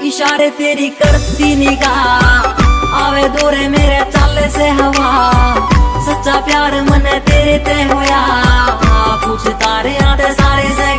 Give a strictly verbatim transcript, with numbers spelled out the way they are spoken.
इशारे तेरी करती निगाह आवे दूरे मेरे चाले से हवा। सच्चा प्यार मन तेरे ते होया पूछ तारे आते सारे से